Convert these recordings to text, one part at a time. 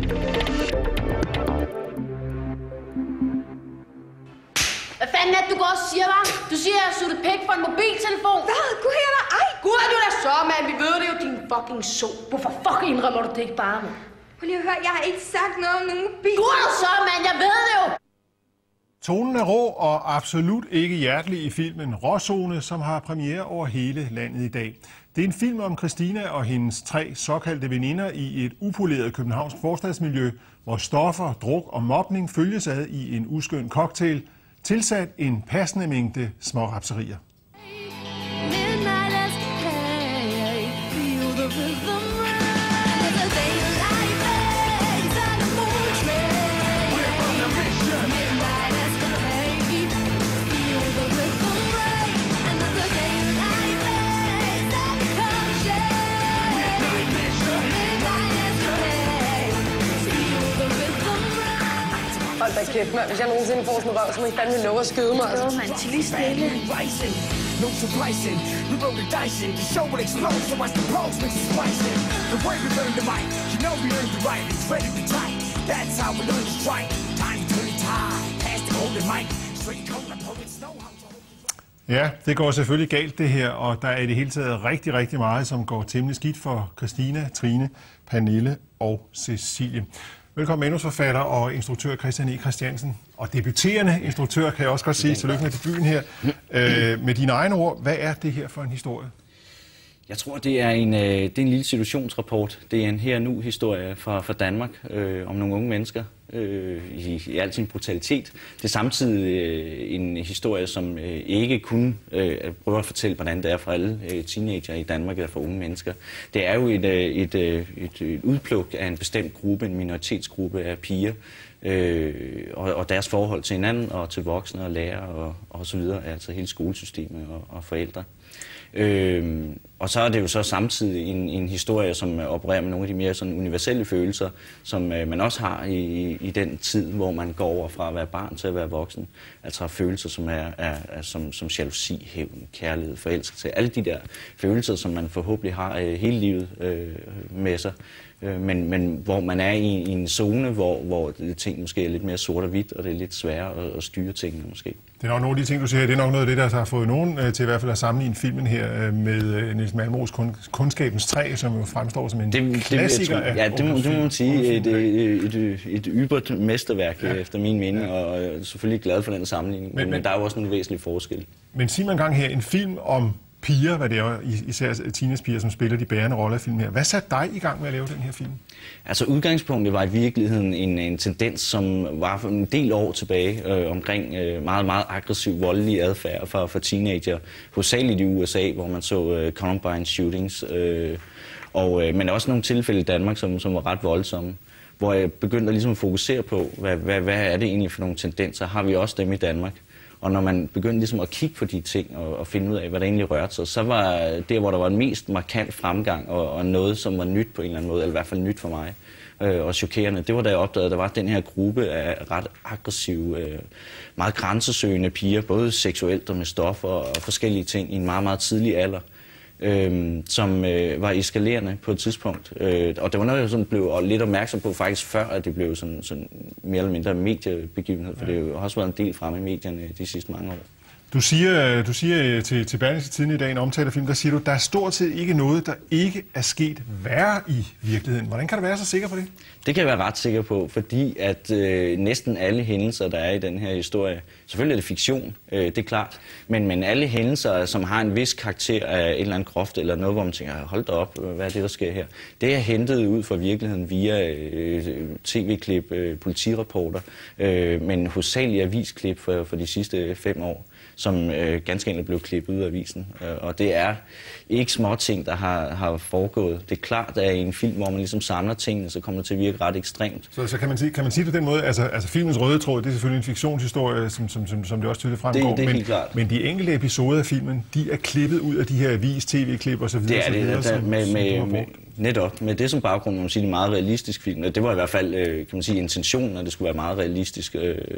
Hvad fanden er det, du går og siger, hva'? Du siger, at jeg har suttet pæk for en mobiltelefon. Hvad? Gud her da ej! Gud er du da så, mand. Vi ved det jo, din fucking so. Hvorfor fuck indrømmer du det ikke bare, mand? Prøv lige at høre, jeg har ikke sagt noget om nogen mobil. Gud er du så, mand. Jeg ved det jo. Tonen er rå og absolut ikke hjertelig i filmen Råzone, som har premiere over hele landet i dag. Det er en film om Christina og hendes 3 såkaldte veninder i et upoleret københavnsk forstadsmiljø, hvor stoffer, druk og mobning følges ad i en uskøn cocktail, tilsat en passende mængde smårapserier. Hold da kæft, mand. Hvis jeg nogensinde får sådan en røv, så må I fandme love at skyde mig. Jo, mand. Til lige stille. No surprising, we roll the dice in. The show will explode, so watch the pros mix the spice in. The way we learn the mic, you know we earned the right. It's ready to tight. That's how we learn to strike. Time to turn the tide. Pass the golden mic. Straight cold and poets know how to. Ja, det går selvfølgelig galt det her, og der er i det hele taget rigtig meget, som går temmelig skidt for Christina, Trine, Pernille og Cecilie. Velkommen manusforfatter og instruktør Christiansen, og debuterende instruktør, kan jeg også godt sige. Tillykke med debuten her. Med dine egne ord, hvad er det her for en historie? Jeg tror, det er en lille situationsrapport. Det er en her-nu-historie fra Danmark om nogle unge mennesker i al sin brutalitet. Det er samtidig en historie, som ikke kun prøver at fortælle, hvordan det er for alle teenager i Danmark eller for unge mennesker. Det er jo et udpluk af en bestemt gruppe, en minoritetsgruppe af piger, og deres forhold til hinanden og til voksne og lærere og så videre, altså hele skolesystemet og forældre. Og så er det jo så samtidig en historie, som opererer med nogle af de mere sådan universelle følelser, som man også har i den tid, hvor man går over fra at være barn til at være voksen. Altså følelser, som jalousi, hævn, kærlighed, forelskelse. Alle de der følelser, som man forhåbentlig har hele livet med sig. Men hvor man er i en zone, hvor ting måske er lidt mere sort og hvidt, og det er lidt sværere at styre tingene måske. Det er nok nogle af de ting, du siger her. Det er nok noget af det, der har fået nogen til i hvert fald at sammenligne filmen her med Niels Malmros Kundskabens Træ, som jo fremstår som en klassiker. Ja, det må man sige. Et ybert mesterværk efter min mening, og jeg er selvfølgelig glad for den sammenligning. Men der er jo også nogle væsentlige forskelle. Men sig mig en gang her, en film om piger, hvad det er, især teenagepiger, som spiller de bærende roller i filmen her. Hvad satte dig i gang med at lave den her film? Altså udgangspunktet var i virkeligheden en tendens, som var en del år tilbage omkring meget aggressiv, voldelig adfærd for teenager, hovedsageligt i USA, hvor man så Columbine shootings, men også nogle tilfælde i Danmark, som var ret voldsomme, hvor jeg begyndte ligesom at fokusere på, hvad er det egentlig for nogle tendenser? Har vi også dem i Danmark? Og når man begyndte ligesom at kigge på de ting og finde ud af, hvad der egentlig rørte sig, så var det, hvor der var en mest markant fremgang og noget, som var nyt på en eller anden måde, eller i hvert fald nyt for mig og chokerende, det var da jeg opdagede, at der var den her gruppe af ret aggressive, meget grænsesøgende piger, både seksuelt og med stoffer og forskellige ting i en meget tidlig alder, som var eskalerende på et tidspunkt. Og det var noget, jeg sådan blev lidt opmærksom på faktisk før, at det blev sådan mere eller mindre mediebegivenhed, for det har jo også været en del fremme i medierne de sidste mange år. Du siger til Berlingske Tidende i dag, en omtale af film, der siger du, der er stort set ikke noget, der ikke er sket værre i virkeligheden. Hvordan kan du være så sikker på det? Det kan jeg være ret sikker på, fordi at næsten alle hændelser, der er i den her historie, selvfølgelig er det fiktion, det er klart, men alle hændelser, som har en vis karakter af et eller andet groft, eller noget, hvor man tænker, hold da op, hvad er det, der sker her? Det er hentet ud fra virkeligheden via tv-klip, politirapporter, men hovedsageligt avisklip for de sidste 5 år, som ganske enkelt blev klippet ud af avisen. Og det er ikke små ting, der har foregået. Det er klart, at i en film, hvor man ligesom samler tingene, så kommer det til at virke ret ekstremt. Så kan man sige på den måde, altså filmens røde tråd, det er selvfølgelig en fiktionshistorie, som det også tydeligt fremgår. Det er helt klart. Men de enkelte episoder af filmen, de er klippet ud af de her tv-klip og så videre. Det er det. Netop med det som baggrund, må man sige, det er meget realistisk film. Det var i hvert fald, kan man sige, intentionen, at det skulle være meget realistisk.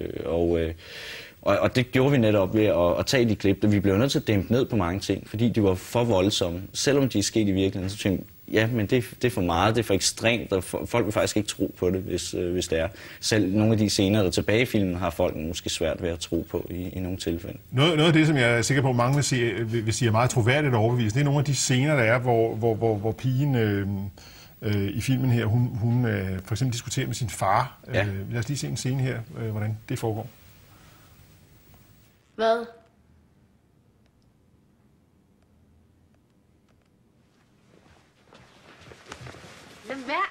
Og det gjorde vi netop ved at tage de klip, og vi blev nødt til at dæmpe ned på mange ting, fordi de var for voldsomme. Selvom de er sket i virkeligheden, så tænkte ja, men det er for meget, det er for ekstremt, og folk vil faktisk ikke tro på det, hvis det er. Selv nogle af de scener, der tilbage i filmen, har folk måske svært ved at tro på i nogle tilfælde. Noget af det, som jeg er sikker på, at mange vil sige er meget troværdigt og overbevist, det er nogle af de scener, der er, hvor pigen i filmen her, hun for eksempel diskuterer med sin far. Ja. Lad os lige se en scene her, hvordan det foregår. Hvad? Lad være.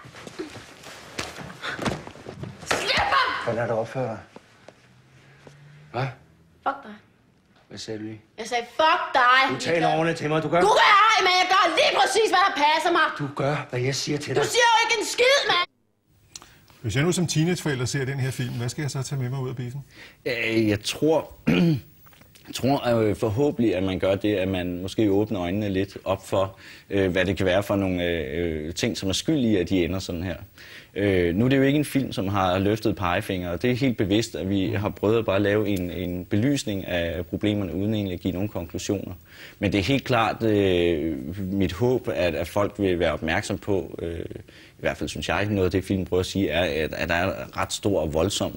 Slip ham! Hvordan er det opført dig? Hvad? Fuck dig. Hvad sagde du lige? Jeg sagde fuck dig. Du taler ordentligt til mig, du gør. Du gør ej, men jeg gør lige præcis, hvad der passer mig. Du gør, hvad jeg siger til dig. Du siger jo ikke en skid, mand. Hvis jeg nu som teenageforælder ser den her film, hvad skal jeg så tage med mig ud af biffen? Jeg tror forhåbentlig, at man gør det, at man måske åbner øjnene lidt op for, hvad det kan være for nogle ting, som er skyld i, at de ender sådan her. Nu er det jo ikke en film, som har løftet pegefinger, og det er helt bevidst, at vi har prøvet at bare lave en belysning af problemerne, uden egentlig at give nogle konklusioner. Men det er helt klart mit håb, at folk vil være opmærksom på, i hvert fald synes jeg, noget af det film prøver at sige, er, at der er ret stor og voldsom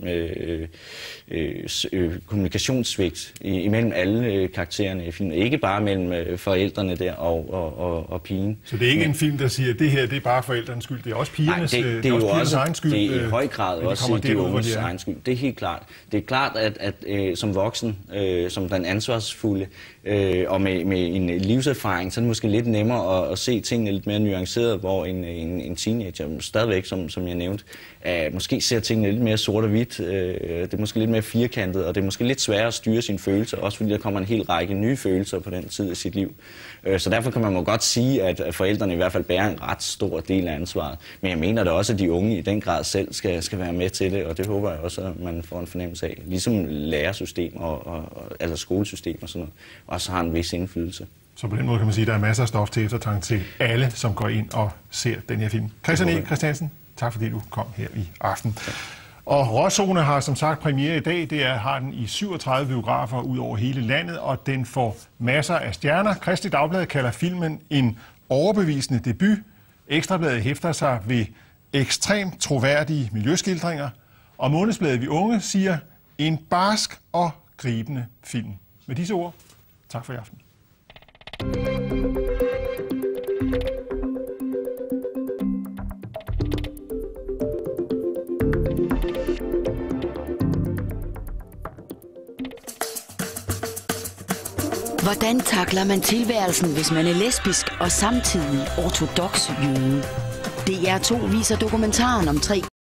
kommunikationssvigt imellem alle karaktererne i filmen. Ikke bare mellem forældrene der og pigen. Så det er ikke en film, der siger, at det her det er bare forældrenes skyld, det er også pigernes, nej, det er jo også egen skyld. Det er i høj grad også de unges egen skyld. Det er helt klart. Det er klart, at som voksen, som den ansvarsfulde, og med en livserfaring, så er det måske lidt nemmere at se tingene lidt mere nuanceret, hvor en teenager, stadigvæk, som jeg nævnte, måske ser tingene lidt mere sort og hvidt, det er måske lidt mere firkantet, og det er måske lidt sværere at styre sine følelser, også fordi der kommer en hel række nye følelser på den tid i sit liv. Så derfor kan man må godt sige, at forældrene i hvert fald bærer en ret stor del af ansvaret. Men jeg mener da også, at de unge i den grad selv skal være med til det, og det håber jeg også, at man får en fornemmelse af. Ligesom lærersystem eller skolesystem og sådan noget, også har en vis indflydelse. Så på den måde kan man sige, at der er masser af stof til eftertanke til alle, som går ind og ser den her film. Christiansen, tak fordi du kom her i aften. Og Råzone har som sagt premiere i dag. Har den i 37 biografer ud over hele landet, og den får masser af stjerner. Kristi Dagblad kalder filmen en overbevisende debut. Ekstrabladet hæfter sig ved ekstremt troværdige miljøskildringer. Og Månedsbladet Vi Unge siger en barsk og gribende film. Med disse ord, tak for i aften. Hvordan takler man tilværelsen, hvis man er lesbisk og samtidig ortodox jøde? DR2 viser dokumentaren om 3